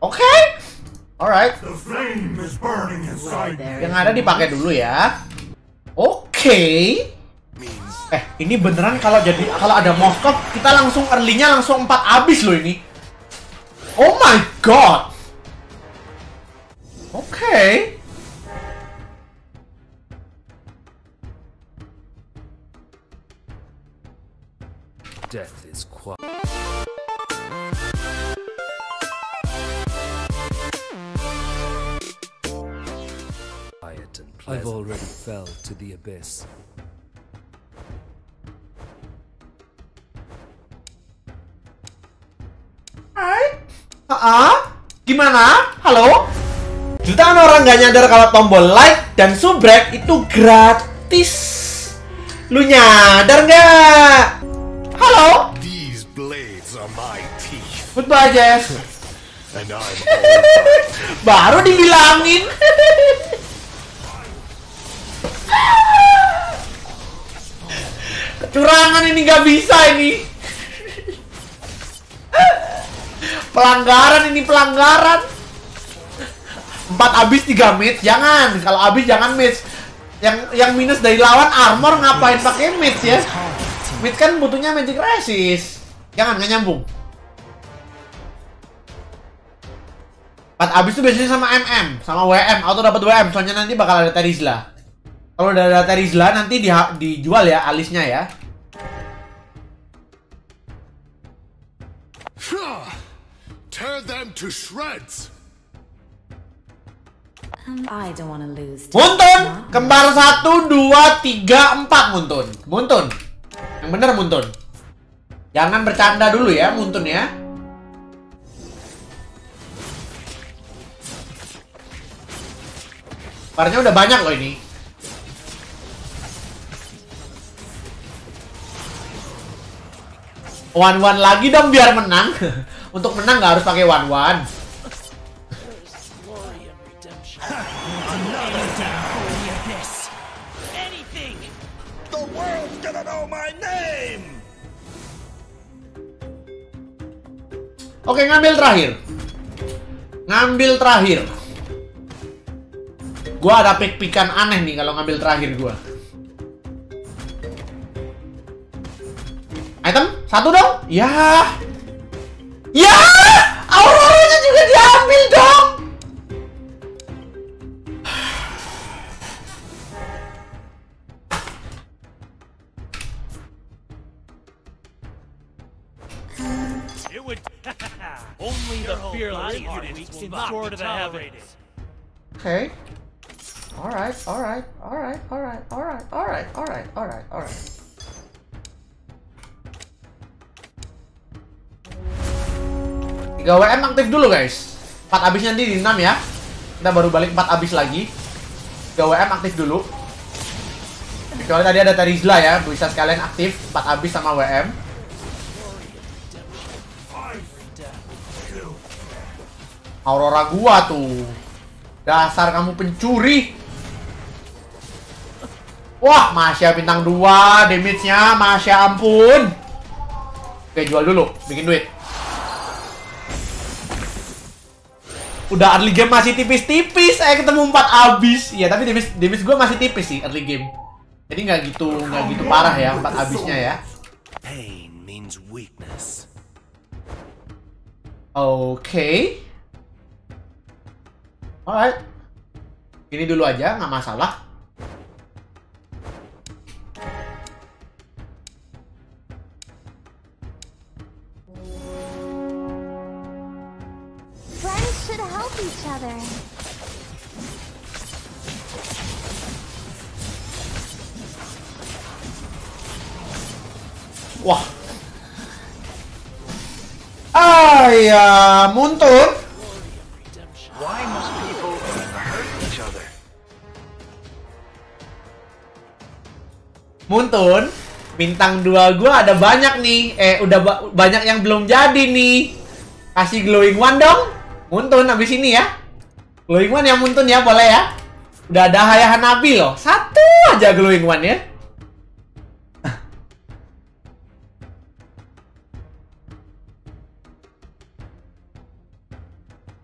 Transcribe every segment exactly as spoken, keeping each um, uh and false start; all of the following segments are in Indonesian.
Oke, okay. Alright. Yang ada dipakai dulu ya. Oke. Okay. Eh, ini beneran kalau jadi kalau ada Moskov kita langsung early-nya langsung empat abis loh ini. Oh my god. Oke. Okay. Death is quiet. I've already fell to the abyss. Hai. Ah, gimana? Halo? Jutaan orang nggak nyadar kalau tombol like dan subrek itu gratis. Lu nyadar nggak? Halo? These blades are my teeth. Goodbye, Jess. And I'm baru dibilangin. Kecurangan ini nggak bisa ini. Pelanggaran ini pelanggaran. Empat abis tiga mid, jangan. Kalau abis jangan mid. Yang yang minus dari lawan armor ngapain pakai mid ya? Mid kan butuhnya magic resist. Jangan, nggak nyambung. Empat abis itu biasanya sama M M, sama W M, auto dapat W M. Soalnya nanti bakal ada Terizla. Kalau udah ada Terizla nanti di, dijual ya alisnya ya. tear them to shreds. I don't wanna lose. Muntun, kembar satu, dua, tiga, empat Muntun. Muntun, yang bener Muntun. Jangan bercanda dulu ya Muntun ya. Barnya udah banyak loh ini. One one lagi dong biar menang. Untuk menang nggak harus pakai one one. Oke, ngambil terakhir. Ngambil terakhir. Gua ada pick-pickan aneh nih kalau ngambil terakhir gua. Item satu dong. Ya. Ya. Auroranya juga diambil dong. Only the fearless are weak will not be tolerated. Okay. Alright, alright, alright, alright, alright, alright, alright, alright, alright. tiga W M aktif dulu guys. empat abis nanti di enam ya. Kita baru balik empat abis lagi. tiga W M aktif dulu. Kecuali tadi ada Terizla ya, bisa sekalian aktif empat abis sama W M. Aurora gua tuh. Dasar kamu pencuri. Wah, Masya bintang dua, damage-nya Masya ampun. Oke, jual dulu, bikin duit. Udah early game masih tipis-tipis, saya ketemu empat abis. Iya, tapi damage, damage gue masih tipis sih early game. Jadi nggak gitu, nggak gitu parah ya empat abisnya ya. Pain means weakness. Oke. Okay. Alright. Ini dulu aja, nggak masalah. Friends should help each other. Wah. Ah ya, Muntun. Why must people hurt each other? Muntun, bintang dua gua ada banyak nih. Eh, udah ba banyak yang belum jadi nih. Kasih glowing one dong. Muntun habis ini ya. Glowing one ya Muntun ya, boleh ya. Udah ada Hayah Nabi loh. Satu aja glowing one ya.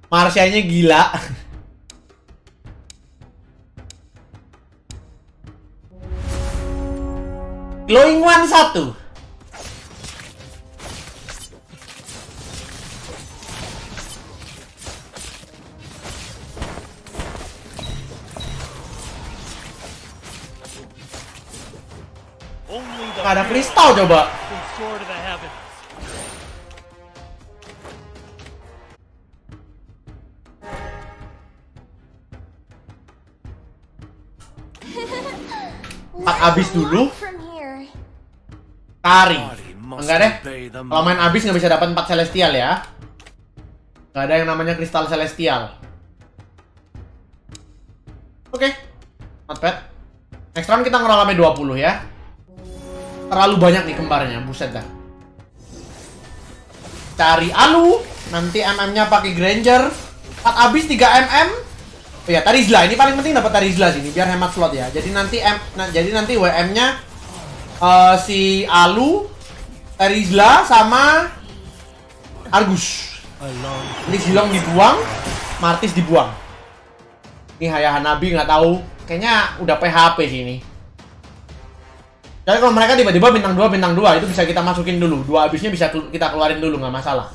Marsianya gila. Glowing One satu. Only the Nggak ada fearless kristal coba. can soar to the heavens. Empat abis dulu. From here. Kari. Body must Enggak deh. obey the Kalau main abis nggak bisa dapat empat celestial ya. Nggak ada yang namanya kristal celestial. Oke. Okay. Not bad. Next round kita ngeroll sampai dua puluh ya. Terlalu banyak nih kembarnya, buset dah. Cari Alu, nanti M M-nya pakai Granger. empat abis tiga M M. Oh ya, Tarizla. Ini paling penting dapat Tarizla sini biar hemat slot ya. Jadi nanti M nah, jadi nanti W M-nya uh, si Alu, Tarizla sama Argus. Ini Zilong dibuang, Martis dibuang. Ini Hayah Hanabi nggak tahu. Kayaknya udah P H P sih ini. Jadi kalau mereka tiba-tiba bintang dua, bintang dua itu bisa kita masukin dulu. Dua abisnya bisa kita keluarin dulu, nggak masalah.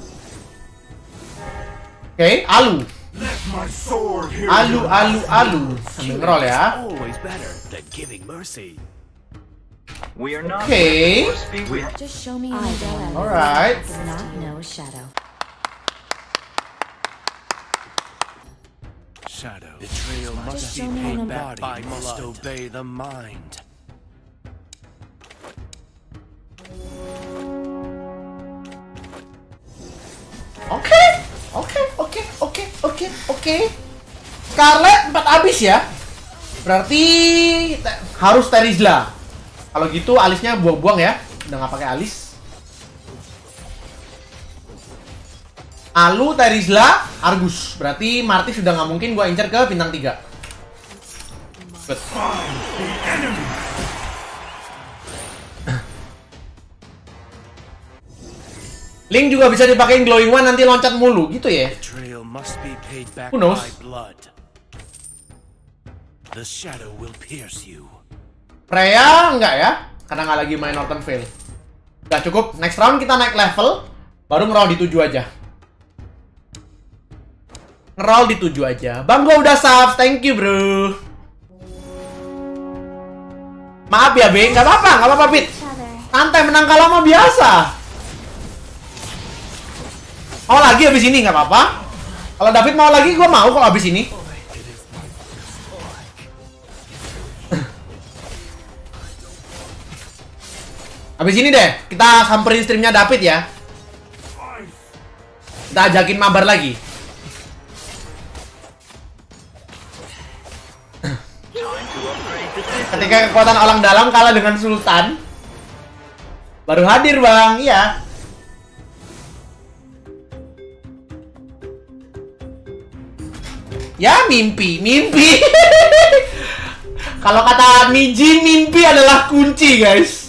Oke, okay, Alu. Alu, Alu, Alu. Sambil ngerol ya. always better than giving mercy. We are not Okay. force feed. We Just show me an idea. Alright. Not no shadow. Shadow. Betrayal must be show me paid an back by body must obey the mind. Oke, oke, oke, oke, oke, oke. Scarlet empat abis ya. Berarti te- harus Tarizla. Kalau gitu alisnya buang-buang ya. Udah nggak pakai alis. Alu, Tarizla, Argus. Berarti Martis sudah nggak mungkin gua incer ke bintang tiga. Good. Link juga bisa dipakein Glowing One nanti loncat mulu gitu ya. Betrayal must be paid back Who knows? by blood. The shadow will pierce you. Freya enggak ya? Karena nggak lagi main Northern Vale. Udah cukup. Next round kita naik level. Baru ngeroll di tujuh aja. Ngeroll di tujuh aja. Bang, gua udah subs. Thank you, bro. Maaf ya, Bang. Nggak apa-apa. Nggak apa-apa, Pit. Santai, menang kalah mah biasa. Mau lagi abis ini? Nggak apa-apa. Kalau David mau lagi, gua mau kalau abis ini. Abis ini deh, kita samperin streamnya David ya. Kita ajakin mabar lagi. Ketika kekuatan orang dalam kalah dengan Sultan, baru hadir bang, iya. Ya mimpi, mimpi. Kalau kata Niji, mimpi adalah kunci guys.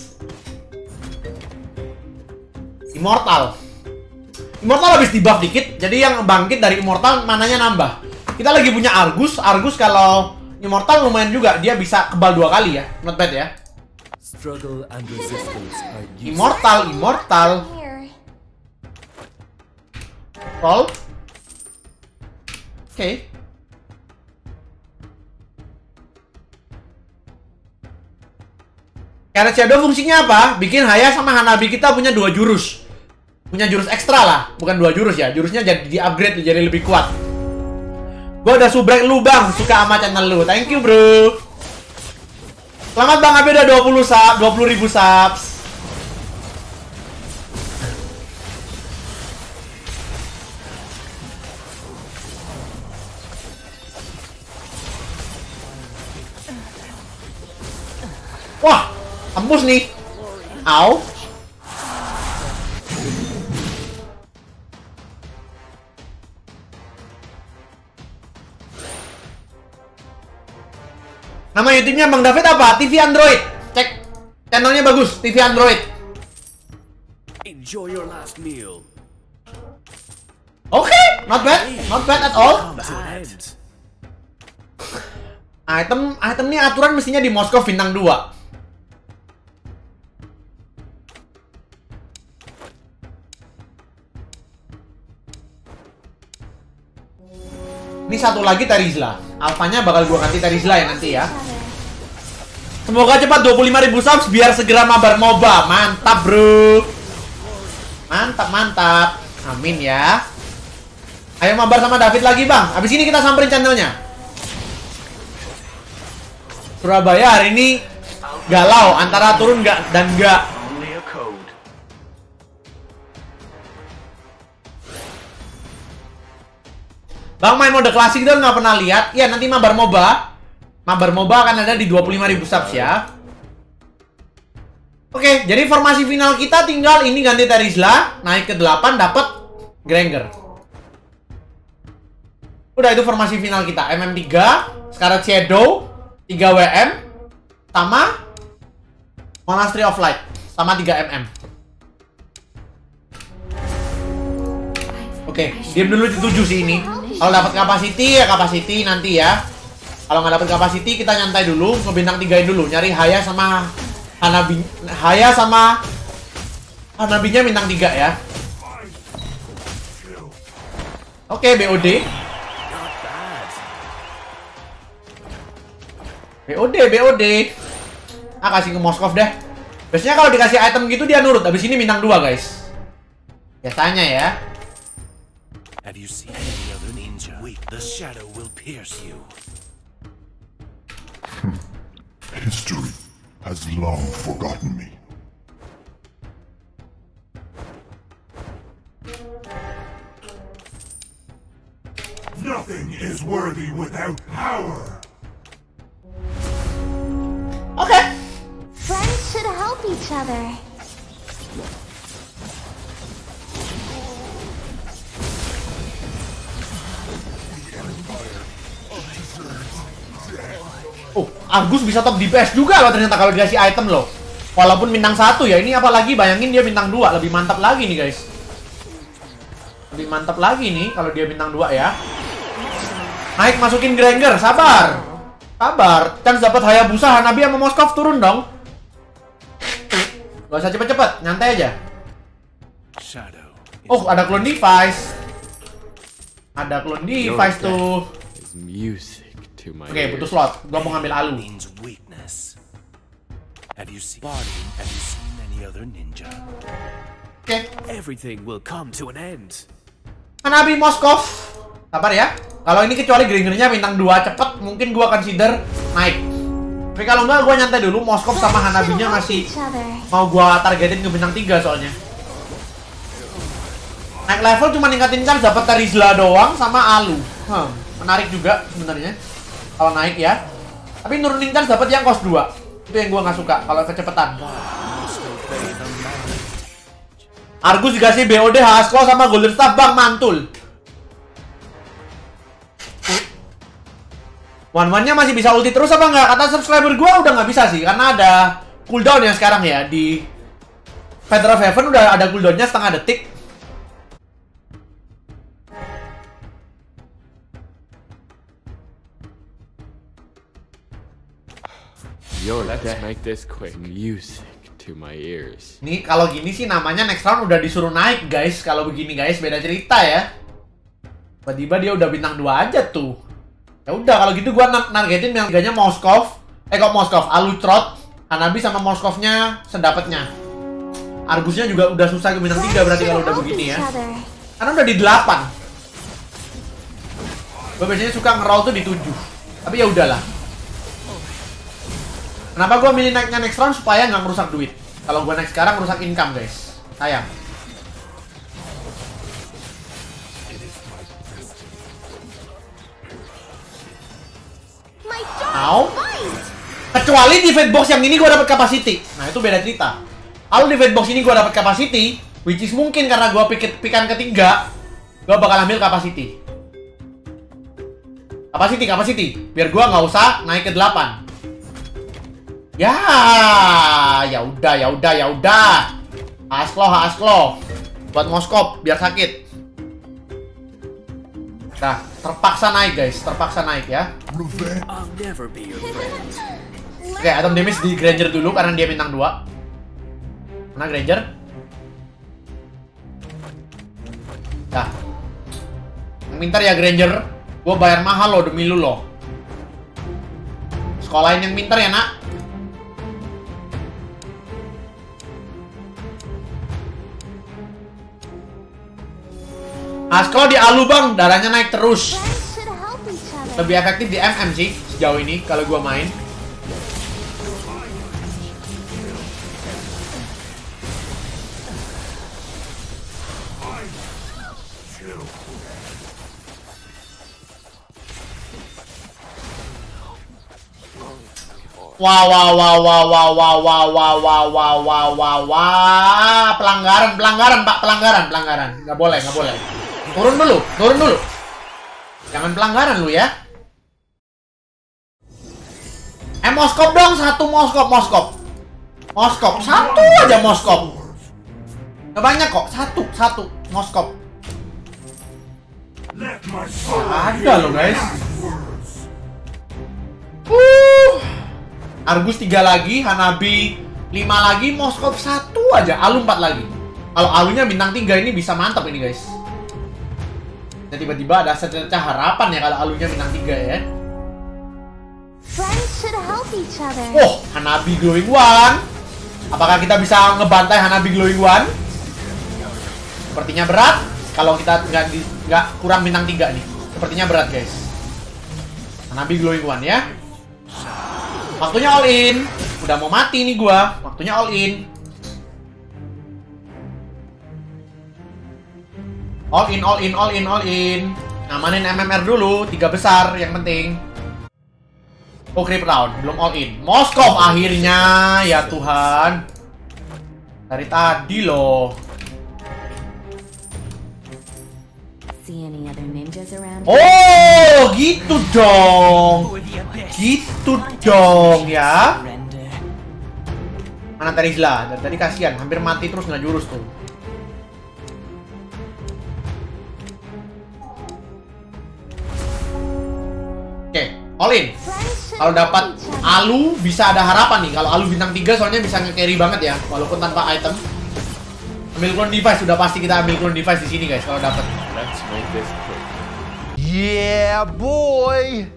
Immortal. Immortal habis di buff dikit, jadi yang bangkit dari Immortal mananya nambah. Kita lagi punya Argus. Argus kalau Immortal lumayan juga, dia bisa kebal dua kali ya. Not bad ya. Struggle and resistance are useful. Immortal, Immortal. Here. Roll. Oke. Okay. Carrot Shadow fungsinya apa? Bikin Haya sama Hanabi kita punya dua jurus. Punya jurus ekstra lah, bukan dua jurus ya. Jurusnya jadi di-upgrade jadi lebih kuat. Gua udah subrek lu bang, suka sama channel lu. Thank you bro. Selamat bang Abi udah dua puluh sub, dua puluh ribu subs. Wah, tembus nih. Au. Nama YouTube-nya Bang David apa? T V Android. Cek channelnya bagus, T V Android. Enjoy your last meal. Oke, not bad, not bad at all. Come to an end. Item, item ini aturan mestinya di Moskov bintang dua. Ini satu lagi Terizla. Alphanya bakal gua ganti Terizla ya nanti ya. Semoga cepat dua puluh lima ribu subs biar segera mabar MOBA. Mantap, bro. Mantap, mantap. Amin ya. Ayo mabar sama David lagi, Bang. Habis ini kita samperin channelnya. Surabaya hari ini galau antara turun nggak dan nggak. Only a code. Bang main mode klasik dong, nggak pernah lihat? Ya nanti mabar MOBA. Mabar MOBA akan ada di dua puluh lima ribu subs ya. Oke, jadi formasi final kita tinggal ini ganti Terizla, naik ke delapan dapat Granger. Udah itu formasi final kita. M M tiga, Scarlet Shadow, tiga W M, sama Monastery of Light, sama tiga M M. Oke, diam dulu di tujuh sih ini. Kalau dapat capacity ya capacity nanti ya. Kalau nggak dapat capacity kita nyantai dulu, ngebintang tigain dulu, nyari Haya sama Hanabi, Haya sama Hanabinya bintang tiga ya. Oke, B O D. B O D, B O D. Ah, kasih ke Moskov deh. Biasanya kalau dikasih item gitu dia nurut. Habis ini bintang dua, guys. Biasanya ya. Have you seen any other ninja? Wait, the shadow will pierce you. History has long forgotten me. Nothing is worthy without power. Oke. Friends should help each other. Oh, Argus bisa top D P S juga loh ternyata kalau dikasih item loh. Walaupun bintang satu ya, ini apalagi bayangin dia bintang dua, lebih mantap lagi nih guys. Lebih mantap lagi nih kalau dia bintang dua ya. Naik masukin Granger, sabar. Sabar, chance dapat Hayabusa, Hanabi sama Moskov turun dong. Gak usah cepet-cepet, nyantai aja. Shadow. Oh, ada clone device. Ada clone device tuh. Music to my Oke, butuh slot. Gua mau ngambil Alu. Means weakness. Have you seen body? Have you seen any other ninja? Oke, Everything will come to an end. Hanabi Moskov. Sabar ya. Kalau ini kecuali Gringernya bintang dua cepet, mungkin gua consider naik. Tapi kalau enggak, gua nyantai dulu. Moskov sama Hanabinya masih mau gua targetin ke bintang tiga soalnya. Naik level cuma ningkatin chance dapat Terizla doang sama Alu. Hmm, menarik juga sebenarnya kalau naik ya. Tapi nurunin chance dapat yang cost dua. Itu yang gua nggak suka kalau kecepatan. Argus dikasih B O D, Hasko sama Golden Staff, Bang, mantul. One-one-nya masih bisa ulti terus apa nggak? Kata subscriber gua udah nggak bisa sih, karena ada cooldown ya sekarang ya. Di Feather of Heaven udah ada cooldownnya setengah detik. Yo, let's make this quick. Music to my ears. Nih kalau gini sih namanya next round udah disuruh naik guys. Kalau begini guys beda cerita ya. Tiba-tiba dia udah bintang dua aja tuh. Ya udah kalau gitu gua nargetin yang tiganya Moskov. Eh kok Moskov, Alucrot, Hanabi sama Moskovnya sedapatnya. Argusnya juga udah susah ke bintang tiga berarti kalau udah begini ya. Karena udah di delapan. Gua biasanya suka ngeroll tuh di tujuh. Tapi ya udahlah. Kenapa gue milih naiknya next round? Supaya nggak ngerusak duit. Kalau gue naik sekarang ngerusak income guys. Sayang. Now, kecuali di event box yang ini gue dapat capacity. Nah itu beda cerita. Kalau di event box ini gue dapat capacity, which is mungkin karena gue pikir pikan ketiga, gue bakal ambil capacity. Capacity, capacity. Biar gue nggak usah naik ke delapan. Ya, ya udah, ya udah, ya udah. Asklo, asklo. Buat Moskov biar sakit. Nah, terpaksa naik guys, terpaksa naik ya. Revenge. I'll never be your friend. Oke, item damage di Granger dulu karena dia bintang dua. Mana Granger? Dah. Yang pintar ya Granger. Gua bayar mahal loh demi lu loh. Sekolahin yang pintar ya nak. Nah, kalau di Alu bang, darahnya naik terus. Friends should help each other. Lebih efektif di M M sih sejauh ini kalau gua main. Wah wah wah wah wah wah wah wah wah wah wah wah wah pelanggaran pelanggaran pak pelanggaran pelanggaran nggak boleh nggak boleh turun dulu turun dulu jangan pelanggaran lu ya. Eh moskop dong satu moskop moskop moskop satu aja moskop nggak banyak kok satu satu moskop Let my soul ada loh guys. words. Uh. Argus tiga lagi, Hanabi lima lagi, Moskov satu aja, Alu empat lagi. Kalau Alunya bintang tiga ini bisa mantap ini guys. Dan tiba-tiba ada secercah harapan ya kalau Alunya bintang tiga ya. Friends should help each other. Oh, Hanabi Glowing One. Apakah kita bisa ngebantai Hanabi Glowing One? Sepertinya berat. Kalau kita nggak di- nggak kurang bintang tiga nih. Sepertinya berat guys. Hanabi Glowing One ya. Waktunya all in. Udah mau mati nih gua. Waktunya all in. All in, all in, all in, all in. Ngamanin M M R dulu, tiga besar yang penting. Oh, creep round, belum all in. Moskov akhirnya, ya Tuhan. Dari tadi loh. See any other ninjas around? Oh, gitu dong. Gitu dong ya. Mana Terizla? Dari tadi kasihan, hampir mati terus nggak jurus tuh. Oke, all in. Kalau dapat Alu bisa ada harapan nih. Kalau Alu bintang tiga soalnya bisa nge-carry banget ya, walaupun tanpa item. Ambil clone device sudah pasti kita ambil clone device di sini guys kalau dapat. Let's make this quick. Yeah, boy!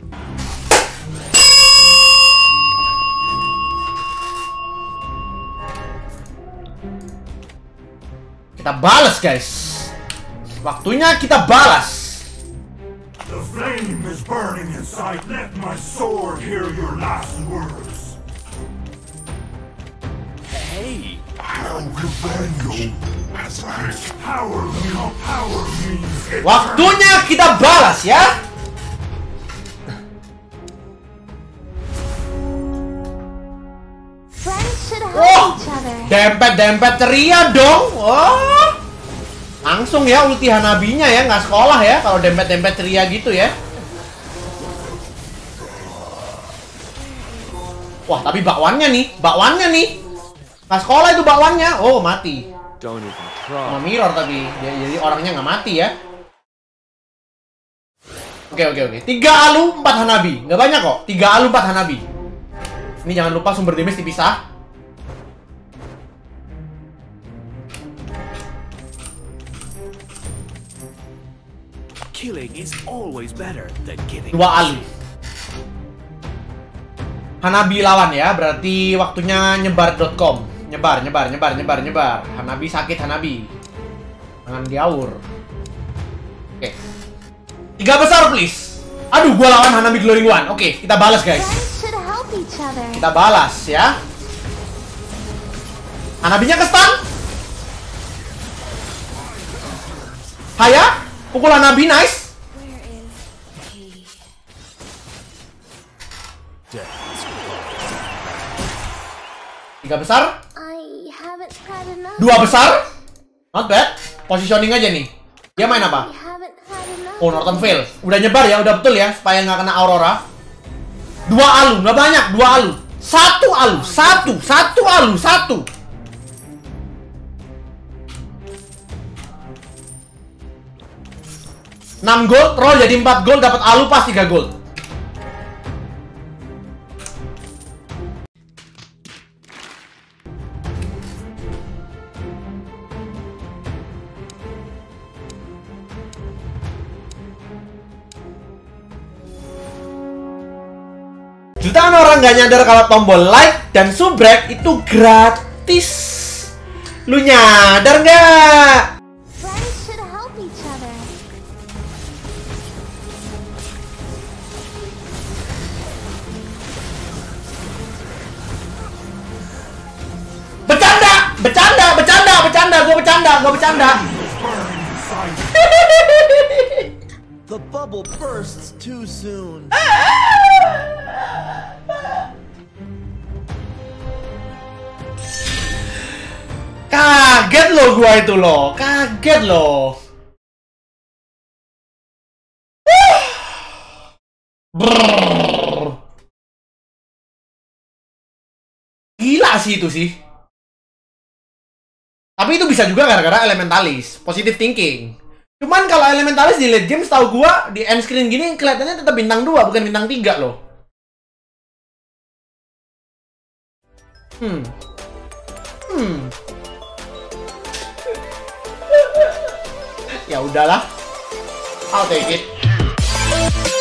Kita balas guys. Waktunya kita balas. The flame is burning inside. Let my sword hear your last words. Hey, How revenge has this power become power means Waktunya kita balas ya. Friends should help Oh, each other. dempet-dempet ceria dong. Oh. Langsung ya ulti Hanabinya ya, nggak sekolah ya kalau dempet-dempet ceria gitu ya. Wah, tapi bakwannya nih, bakwannya nih. Nggak sekolah itu bakwannya. Oh, mati. Don't even Sama try. mirror tapi dia jadi orangnya nggak mati ya. Oke oke oke. Tiga Alu, empat Hanabi. Nggak banyak kok. Tiga Alu, empat Hanabi. Ini jangan lupa sumber damage dipisah. killing is always better than giving. Dua Alu. Hanabi lawan ya. Berarti waktunya nyebar dot com. Nyebar, nyebar, nyebar, nyebar, nyebar. Hanabi sakit Hanabi. Jangan diaur. Oke. Tiga besar please. Aduh, gua lawan Hanabi Glowing One. Oke, kita balas guys. Friends should help each other. Kita balas ya. Hanabinya ke stun. Haya, pukul Hanabi nice. Tiga besar, I haven't had enough. dua besar. Not bad. Positioning aja nih. Dia main apa? I haven't had enough. Oh, Norton fail. Udah nyebar ya, udah betul ya, supaya nggak kena Aurora. Dua Alu, nggak banyak, dua Alu. Satu Alu, satu, satu Alu, satu. enam gold, roll jadi empat gold, dapat alupas tiga gold. Jutaan orang gak nyadar kalau tombol like dan subrek itu gratis. Lu nyadar nggak? Friends should help each other. Bercanda, bercanda, bercanda, bercanda, gue bercanda, gue bercanda. The bubble bursts too soon. Kaget loh gua itu loh, kaget loh. Brrr. Gila sih itu sih. Tapi itu bisa juga gara-gara elementalis, positive thinking. Cuman kalau elementalis di late game setahu gua di end screen gini kelihatannya tetap bintang dua bukan bintang tiga loh. Hmm. Hmm. Ya udahlah. I'll take it.